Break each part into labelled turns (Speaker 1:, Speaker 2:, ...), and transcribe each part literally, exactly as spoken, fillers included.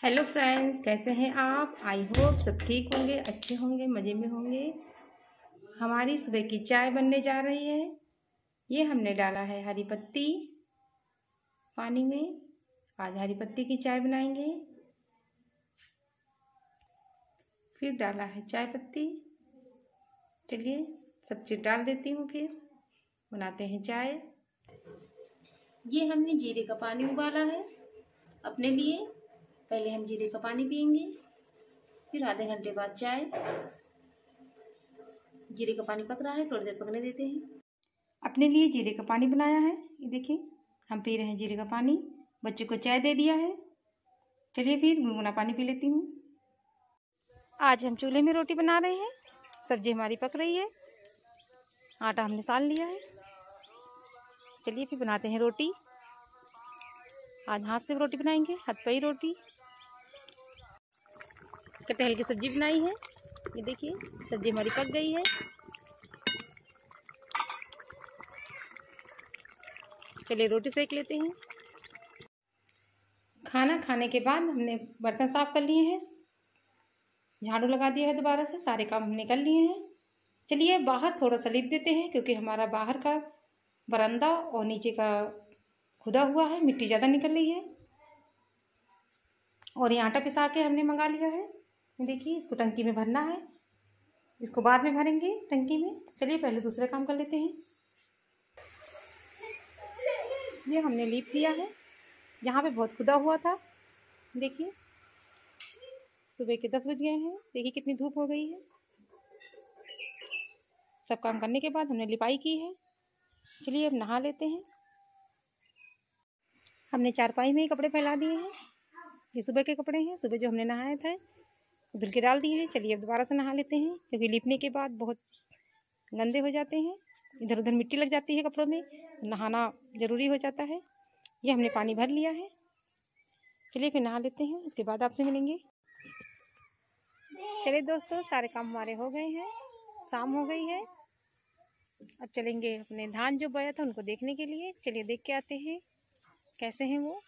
Speaker 1: Hello friends, कैसे हैं आप। आई होप सब ठीक होंगे, अच्छे होंगे, मज़े में होंगे। हमारी सुबह की चाय बनने जा रही है। ये हमने डाला है हरी पत्ती पानी में। आज हरी पत्ती की चाय बनाएंगे। फिर डाला है चाय पत्ती। चलिए सब चीज़ डाल देती हूँ, फिर बनाते हैं चाय। ये हमने जीरे का पानी उबाला है अपने लिए। पहले हम जीरे का पानी पियेंगे, फिर आधे घंटे बाद चाय। जीरे का पानी पक रहा है, थोड़ी देर पकने देते हैं। अपने लिए जीरे का पानी बनाया है, ये देखिए हम पी रहे हैं जीरे का पानी। बच्चे को चाय दे दिया है। चलिए फिर गुनगुना पानी पी लेती हूँ। आज हम चूल्हे में रोटी बना रहे हैं। सब्जी हमारी पक रही है, आटा हमने सान लिया है। चलिए फिर बनाते हैं रोटी। आज हाथ से रोटी बनाएंगे, हाथ पे रोटी। कटहल की सब्जी बनाई है, ये देखिए सब्जी हमारी पक गई है। चलिए रोटी सेक लेते हैं। खाना खाने के बाद हमने बर्तन साफ कर लिए हैं, झाड़ू लगा दिया है, दोबारा से सारे काम हमने कर लिए हैं। चलिए बाहर थोड़ा सा लीप देते हैं, क्योंकि हमारा बाहर का बरामदा और नीचे का खुदा हुआ है, मिट्टी ज़्यादा निकल रही है। और ये आटा पिसा के हमने मंगा लिया है। देखिए इसको टंकी में भरना है, इसको बाद में भरेंगे टंकी में। चलिए पहले दूसरे काम कर लेते हैं। ये हमने लीप दिया है, यहाँ पे बहुत खुदा हुआ था। देखिए सुबह के दस बज गए हैं, देखिए कितनी धूप हो गई है। सब काम करने के बाद हमने लिपाई की है। चलिए अब नहा लेते हैं। हमने चारपाई में ही कपड़े फैला दिए हैं। ये सुबह के कपड़े हैं, सुबह जो हमने नहाए थे धुल के डाल दिए हैं। चलिए अब दोबारा से नहा लेते हैं, क्योंकि लिपने के बाद बहुत गंदे हो जाते हैं, इधर उधर मिट्टी लग जाती है कपड़ों में, नहाना ज़रूरी हो जाता है। ये हमने पानी भर लिया है। चलिए फिर नहा लेते हैं, इसके बाद आपसे मिलेंगे। चलिए दोस्तों, सारे काम हमारे हो गए हैं, शाम हो गई है। अब चलेंगे अपने धान जो बोया था उनको देखने के लिए। चलिए देख के आते हैं कैसे हैं वो।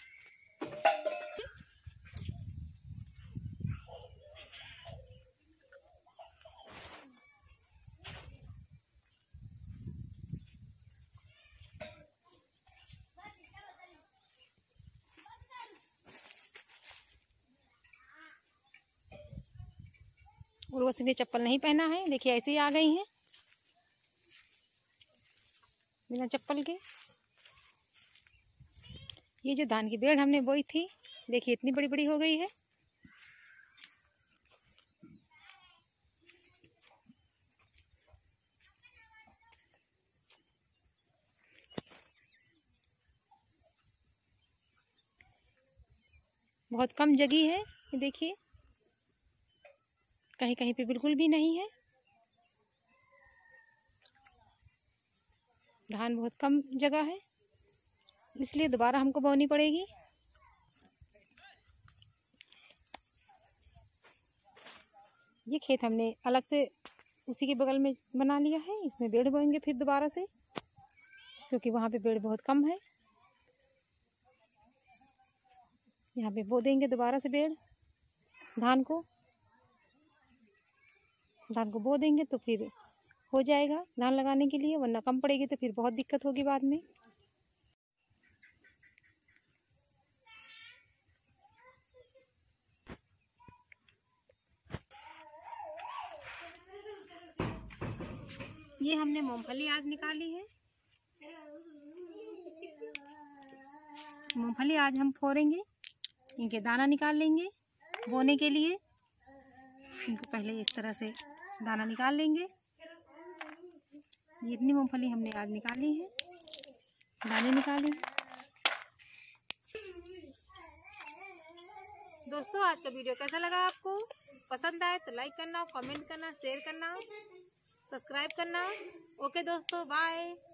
Speaker 1: उर्वशी ने चप्पल नहीं पहना है, देखिए ऐसे ही आ गई हैं बिना चप्पल के। ये जो धान की बेड़ हमने बोई थी, देखिए इतनी बड़ी बड़ी हो गई है। बहुत कम जगह है, ये देखिए कहीं कहीं पे बिल्कुल भी नहीं है। धान बहुत कम जगह है, इसलिए दोबारा हमको बोनी पड़ेगी। ये खेत हमने अलग से उसी के बगल में बना लिया है, इसमें बेड़ बोएंगे फिर दोबारा से, क्योंकि वहाँ पे बेड़ बहुत कम है। यहाँ पे बो देंगे दोबारा से बेड़, धान को धान को बो देंगे तो फिर हो जाएगा धान लगाने के लिए, वरना कम पड़ेगी तो फिर बहुत दिक्कत होगी बाद में। ये हमने मूंगफली आज निकाली है। मूंगफली आज हम फोड़ेंगे, इनके दाना निकाल लेंगे बोने के लिए। इनको पहले इस तरह से दाना निकाल लेंगे। ये इतनी मूंगफली हमने आज निकाली है, दाने निकाले। दोस्तों आज का वीडियो कैसा लगा आपको? पसंद आए तो लाइक करना, कमेंट करना, शेयर करना, सब्सक्राइब करना। ओके दोस्तों, बाय।